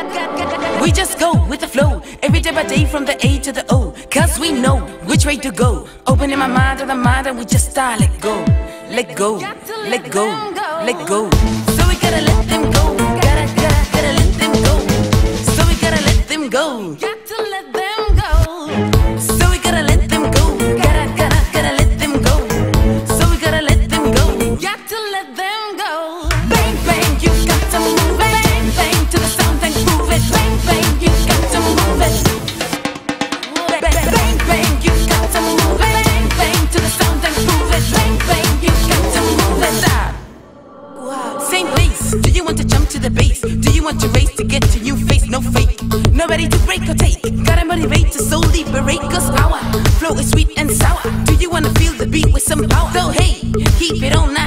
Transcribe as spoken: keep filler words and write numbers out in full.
We just go with the flow, every day by day from the A to the O. Cause we know which way to go. Opening my mind to the mind and we just start let go. Let go, let go, let go. So we gotta let them go. Gotta, gotta, gotta let them go. So we gotta let them go. Got to let them go. So we gotta let them go. Gotta, gotta, gotta let them go. So we gotta let them go. Got to let them go. Bang, bang, you got to move it. Bang, bang, to the sound and groove it. Bang, bang, you got to move it. Bang, bang, bang, you got to move it. Bang, bang, to the sound and groove it. Bang, bang, you got to move it. Wow. Same place. Do you want to jump to the base? Do you want to race to get to new face? No fake. Nobody to break or take. Gotta motivate to soul liberate. Cause our flow is sweet and sour. Do you wanna feel the beat with some power? So hey, keep it on now.